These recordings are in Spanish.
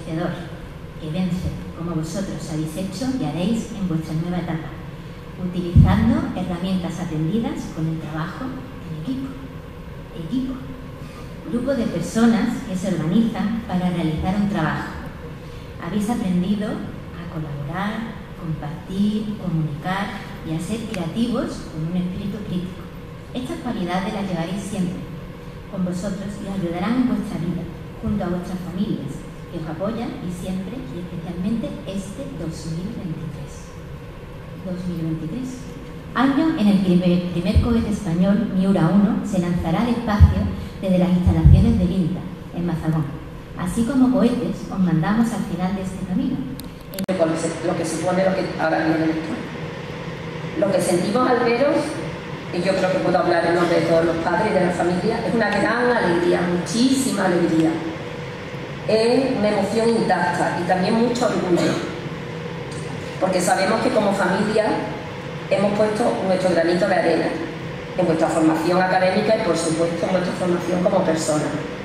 vencedor, que vence, como vosotros habéis hecho y haréis en vuestra nueva etapa, utilizando herramientas aprendidas con el trabajo en equipo. Grupo de personas que se organizan para realizar un trabajo. Habéis aprendido a colaborar, compartir, comunicar y a ser creativos con un espíritu crítico. Estas cualidades las llevaréis siempre con vosotros y os ayudarán en vuestra vida, junto a vuestras familias, que os apoyan y siempre, y especialmente este 2023. Año en el que el primer cohete español, Miura 1, se lanzará al espacio desde las instalaciones del INTA, en Mazagón. Así como cohetes, os mandamos al final de este camino. Lo que supone lo que ahora viene esto. Lo que sentimos al veros, y yo creo que puedo hablar en nombre de todos los padres y de la familia, es una gran alegría, muchísima alegría. Es una emoción intacta y también mucho orgullo, porque sabemos que como familia hemos puesto nuestro granito de arena en vuestra formación académica y por supuesto en vuestra formación como persona.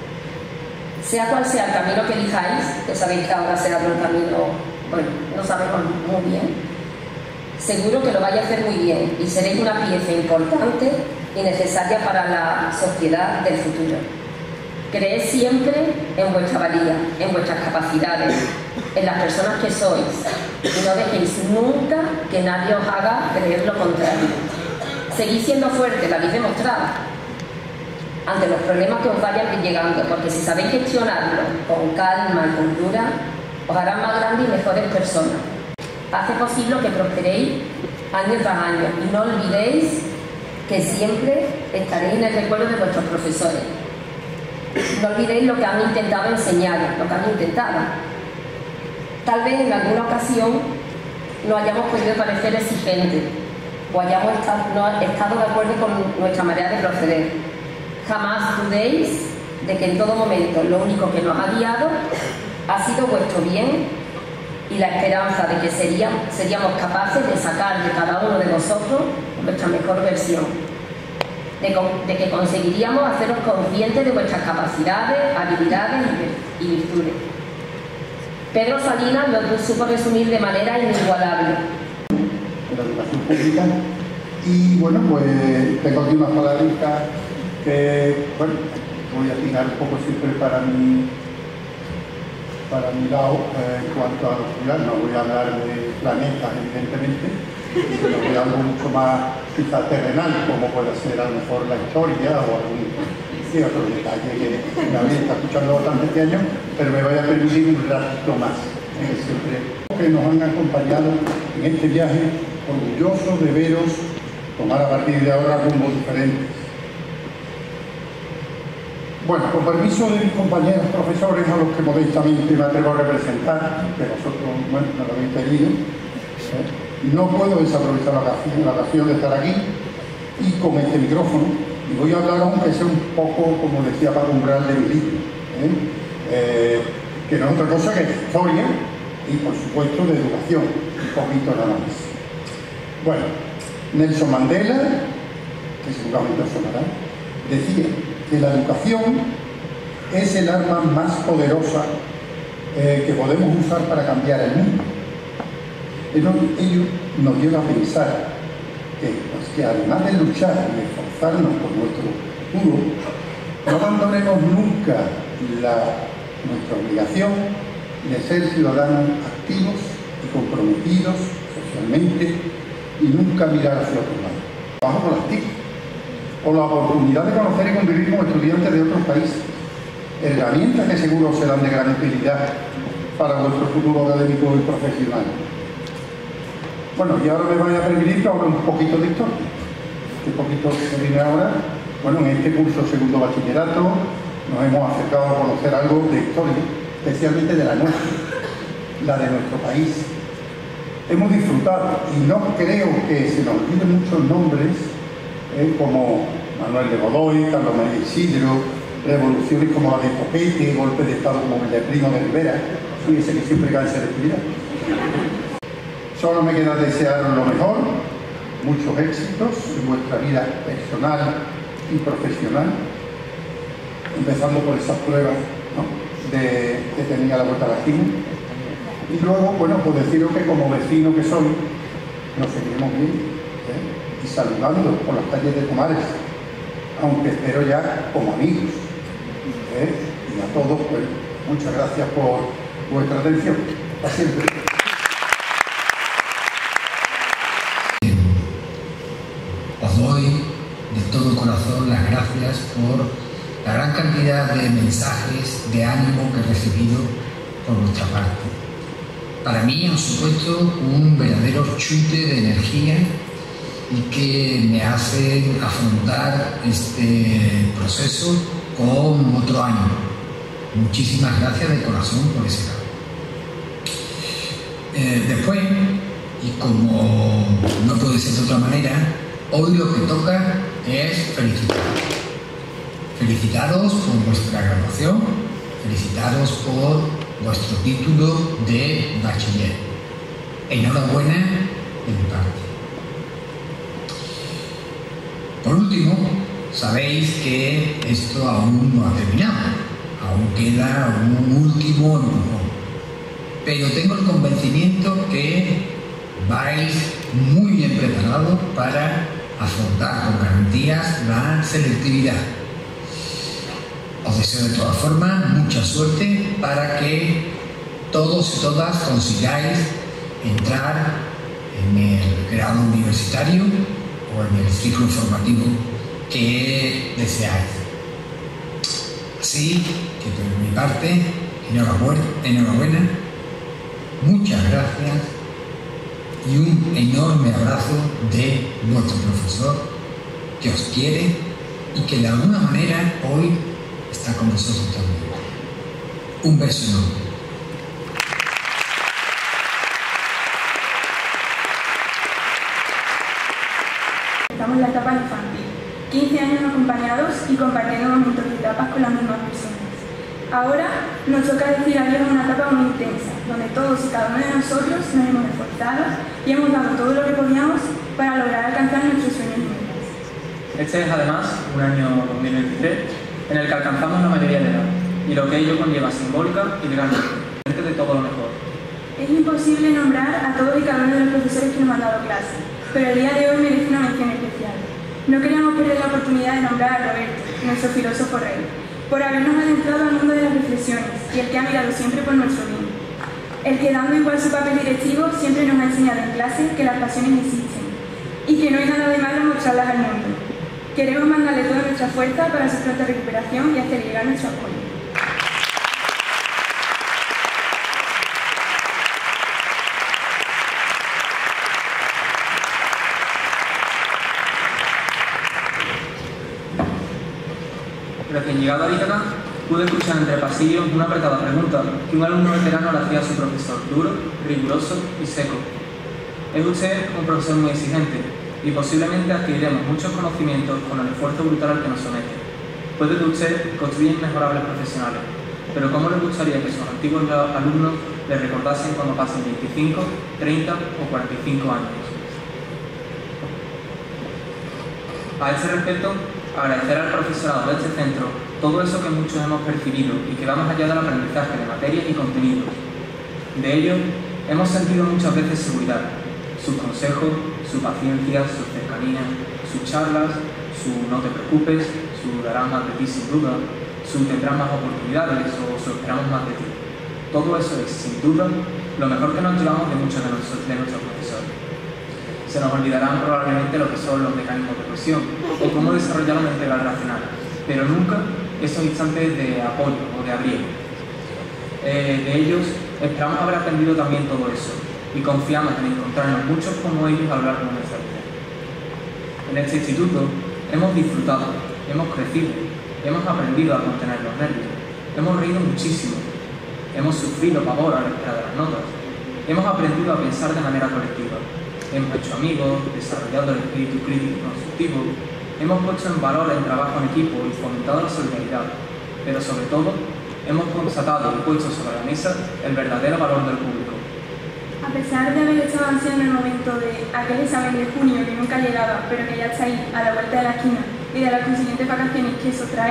Sea cual sea el camino que elijáis, que sabéis que ahora será un camino, bueno, no sabemos muy bien, seguro que lo vais a hacer muy bien y seréis una pieza importante y necesaria para la sociedad del futuro. Creed siempre en vuestra valía, en vuestras capacidades, en las personas que sois y no dejéis nunca que nadie os haga creer lo contrario. Seguid siendo fuertes, lo habéis demostrado, ante los problemas que os vayan llegando, porque si sabéis gestionarlo con calma y con cordura, os harán más grandes y mejores personas. Hace posible que prosperéis año tras año y no olvidéis que siempre estaréis en el recuerdo de vuestros profesores. No olvidéis lo que han intentado enseñaros, lo que han intentado. Tal vez en alguna ocasión no hayamos podido parecer exigentes o hayamos estado de acuerdo con nuestra manera de proceder. Jamás dudéis de que en todo momento lo único que nos ha guiado ha sido vuestro bien y la esperanza de que seríamos capaces de sacar de cada uno de vosotros vuestra mejor versión, de que conseguiríamos haceros conscientes de vuestras capacidades, habilidades y virtudes. Pedro Salinas lo supo resumir de manera inigualable. De la educación pública y bueno, pues tengo aquí unas palabritas que, bueno, voy a tirar un poco siempre para mi lado en cuanto a los ciudadanos. No voy a hablar de planetas, evidentemente, sino de algo mucho más quizá terrenal, como puede ser a lo mejor la historia o algún otro detalle que me habría estado escuchando bastantes años, pero me voy a permitir un ratito más. Siempre que nos han acompañado en este viaje, orgullosos de veros tomar a partir de ahora rumbos diferentes. Bueno, con permiso de mis compañeros profesores, a los que modestamente me atrevo a representar, que vosotros, bueno, me lo habéis pedido, no puedo desaprovechar la ocasión de estar aquí y con este micrófono, y voy a hablar, aunque sea un poco, como decía Paco Umbral, de mi libro, que no es otra cosa que historia y, por supuesto, de educación, un poquito nada más. Bueno, Nelson Mandela, que seguramente os sonará, decía que la educación es el arma más poderosa que podemos usar para cambiar el mundo. Ello nos lleva a pensar que además de luchar y esforzarnos por nuestro futuro, no abandonemos nunca nuestra obligación de ser ciudadanos activos y comprometidos socialmente y nunca mirar hacia otro lado. Trabajo con las TIC, o la oportunidad de conocer y convivir con estudiantes de otros países, herramientas que seguro serán de gran utilidad para vuestro futuro académico y profesional. Bueno, y ahora me voy a permitir que hable un poquito de historia. Este poquito que viene ahora, bueno, en este curso segundo bachillerato nos hemos acercado a conocer algo de historia, especialmente de la nuestra, la de nuestro país. Hemos disfrutado, y no creo que se nos olviden muchos nombres, como Manuel de Godoy, Carlos María Isidro, revoluciones como la de Copete, golpes de Estado como el de Primo de Rivera, fíjese que siempre cansa de actividad. Solo me queda desearos lo mejor, muchos éxitos en vuestra vida personal y profesional, empezando por esas pruebas, ¿no?, que tenía a la vuelta de la esquina. Y luego, bueno, pues deciros que como vecino que soy, nos seguiremos bien, y saludando por las calles de Comares, aunque espero ya como amigos. Y a todos, pues, muchas gracias por vuestra atención. Hasta siempre. Os doy de todo corazón las gracias por la gran cantidad de mensajes de ánimo que he recibido por vuestra parte. Para mí han supuesto un verdadero chute de energía y que me hacen afrontar este proceso con otro ánimo. Muchísimas gracias de corazón por ese lado. Después, y como no puede ser de otra manera, hoy lo que toca es felicitaros. Felicitaros por vuestra graduación, felicitaros por vuestro título de bachiller. Enhorabuena de mi parte. Por último, sabéis que esto aún no ha terminado, aún queda un último empujón, pero tengo el convencimiento que vais muy bien preparados para afrontar con garantías la selectividad. Os deseo de todas formas mucha suerte para que todos y todas consigáis entrar en el grado universitario o en el ciclo formativo que deseáis. Así que por mi parte, enhorabuena, muchas gracias y un enorme abrazo de nuestro profesor que os quiere y que de alguna manera hoy está con nosotros también. Un beso enorme. Estamos en la etapa infantil, 15 años acompañados y compartiendo momentos de etapas con las mismas personas. Ahora nos toca decir adiós a una etapa muy intensa, donde todos y cada uno de nosotros nos hemos esforzado y hemos dado todo lo que podíamos para lograr alcanzar nuestros sueños y metas. Este es además un año 2023 en el que alcanzamos la mayoría de edad, y lo que ello conlleva simbólica y legalmente de todo lo mejor. Es imposible nombrar a todos y cada uno de los profesores que nos han dado clase, pero el día de hoy merece una mención especial. No queríamos perder la oportunidad de nombrar a Roberto, nuestro filósofo rey, por habernos adentrado al mundo de las reflexiones y el que ha mirado siempre por nuestro bien. El que, dando igual su papel directivo, siempre nos ha enseñado en clase que las pasiones existen y que no hay nada de malo mostrarlas al mundo. Queremos mandarle toda nuestra fuerza para su pronta recuperación y hacer llegar nuestro apoyo. Recién llegado a Ítaca, pude escuchar entre pasillos una apretada pregunta que un alumno veterano le hacía a su profesor, duro, riguroso y seco. Es usted un profesor muy exigente y posiblemente adquiriremos muchos conocimientos con el esfuerzo brutal al que nos somete. Puede que usted construya inmejorables profesionales, pero ¿cómo le gustaría que sus antiguos alumnos le recordasen cuando pasen 25, 30 o 45 años? A ese respecto, agradecer al profesorado de este centro todo eso que muchos hemos percibido y que va más allá del aprendizaje de materias y contenidos. De ello, hemos sentido muchas veces seguridad, sus consejos, su paciencia, su cercanía, sus charlas, su no te preocupes, su darás más de ti sin duda, su tendrás más oportunidades o su esperamos más de ti. Todo eso es, sin duda, lo mejor que nos llevamos de muchos de nuestros profesores. Se nos olvidarán probablemente lo que son los mecanismos de cohesión o cómo desarrollar una integral racional, pero nunca esos instantes de apoyo o de abrigo. De ellos esperamos haber aprendido también todo eso y confiamos en encontrarnos muchos como ellos a lo largo de nuestra vida. En este instituto hemos disfrutado, hemos crecido, hemos aprendido a contener los nervios, hemos reído muchísimo, hemos sufrido pavor a la espera de las notas, hemos aprendido a pensar de manera colectiva. Hemos hecho amigos, desarrollado el espíritu crítico y constructivo, hemos puesto en valor el trabajo en equipo y fomentado la solidaridad, pero sobre todo, hemos constatado y puesto sobre la mesa el verdadero valor del público. A pesar de haber estado ansiando el momento de aquel examen de junio que nunca llegaba, pero que ya está ahí, a la vuelta de la esquina, y de las consiguientes vacaciones que eso trae,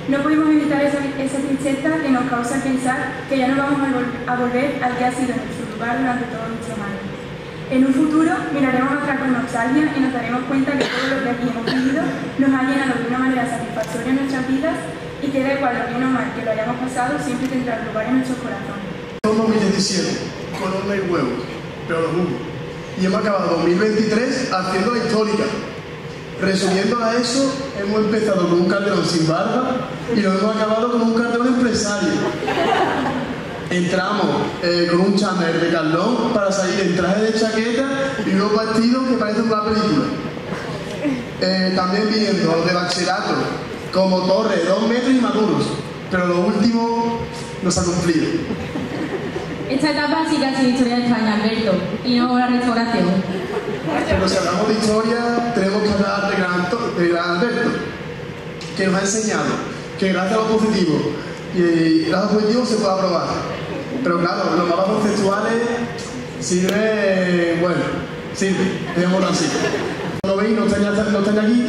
No podemos evitar esa tristeza que nos causa pensar que ya no vamos a volver al que ha sido nuestro lugar durante todos nuestros años. En un futuro miraremos atrás con nostalgia y nos daremos cuenta que todo lo que aquí hemos vivido nos ha llenado de una manera satisfactoria en nuestras vidas y que da igual lo bien o mal que lo hayamos pasado, siempre tendrá lugar en nuestros corazones. Son 2017, con horno y huevos, pero lo juro. Y hemos acabado 2023 haciendo la histórica. Resumiendo a eso, hemos empezado con un Calderón sin barba y lo hemos acabado con un Calderón empresario. Entramos con un chándal de Carlón para salir en traje de chaqueta y unos vestidos que parecen una película. También viendo los de bachillerato, con motores de 2 metros y maduros, pero lo último no se ha cumplido. Esta etapa sí que ha sido historia de España, Alberto, y no la restauración. Pero si hablamos de historia, tenemos que hablar de gran Alberto, que nos ha enseñado que gracias a lo positivo y gracias a lo positivo se puede aprobar. Pero claro, los mapas conceptuales sirven, bueno, sirven, digámoslo así. ¿No veis? ¿No están aquí?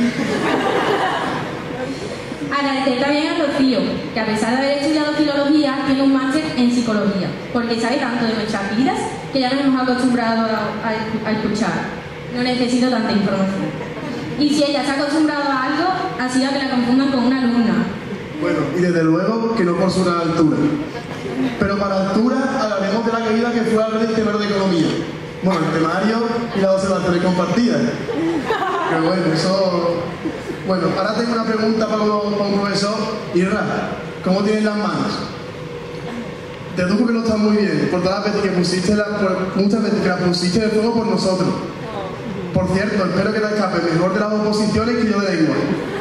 Agradecer también a Rocío, que a pesar de haber estudiado filología, tiene un máster en psicología, porque sabe tanto de nuestras vidas que ya nos hemos acostumbrado a escuchar. No necesito tanta información. Y si ella se ha acostumbrado a algo, ha sido a que la confundan con una alumna. Bueno, y desde luego que no por su gran altura. Pero para altura hablaremos de la caída que fue al del temario de economía. Bueno, el temario y las observaciones compartidas. Pero bueno, eso... Bueno, ahora tengo una pregunta para un profesor. Irra, ¿cómo tienes las manos? Te deduzco que no estás muy bien, por todas las veces que muchas veces que las pusiste en el fuego por nosotros. Por cierto, espero que te escapes mejor de las oposiciones que yo de lengua.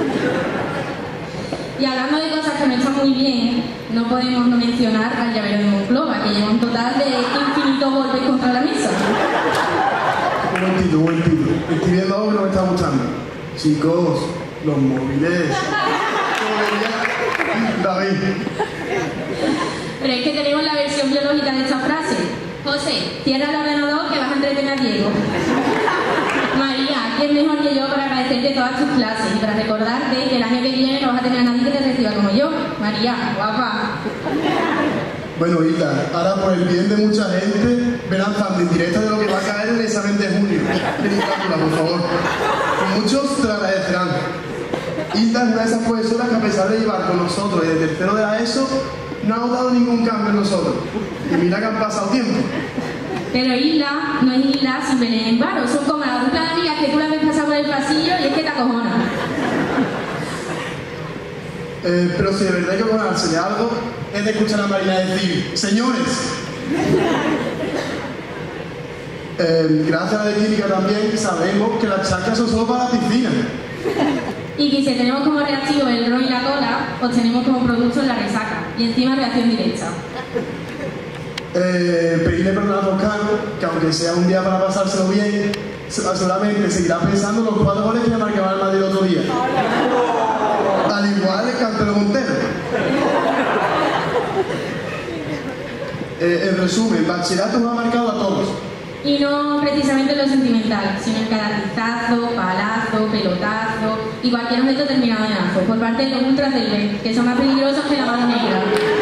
Y hablando de cosas que no están muy bien, no podemos no mencionar al llavero de Monclova, que lleva un total de infinitos golpes contra la mesa. Un momentito. Estoy viendo algo que no me está gustando. Chicos, los móviles. David. Pero es que tenemos la versión biológica de esta frase. José, cierra el ordenador que vas a entretener a Diego. María, ¿quién mejor que yo para agradecerte todas tus clases y para recordarte que el año que viene no vas a tener a nadie que te reciba como yo? María, guapa. Bueno, Hilda, ahora por el bien de mucha gente, ven lanzando en directo de lo que va a caer en el examen de junio. En cálculo, por favor. Y muchos te lo agradecerán. Hilda es una de esas profesoras que a pesar de llevar con nosotros desde tercero de la ESO, no ha notado ningún cambio en nosotros. Y mira que han pasado tiempo. Pero Isla no es Isla sin Belén en vano. Son como las duplas de amigas que tú las ves pasar por el pasillo y es que te acojonan. Pero si de verdad hay que acojonarse de algo, es de escuchar a Marina decir: señores. Gracias a la de química también sabemos que las chacas son solo para la piscina. Y que si tenemos como reactivo el ron y la cola, obtenemos como producto la resaca. Y encima reacción directa. Pedirle perdón a Toscano, que aunque sea un día para pasárselo bien, solamente seguirá pensando en los 4 goles que le marcaba el Madrid el otro día. Al igual el Cantero Montero. En resumen, bachillerato nos ha marcado a todos. Y no precisamente lo sentimental, sino en cada rizazo, palazo, pelotazo y cualquier objeto terminado en azo, por parte de los ultras del B, que son más peligrosos que la mano negra.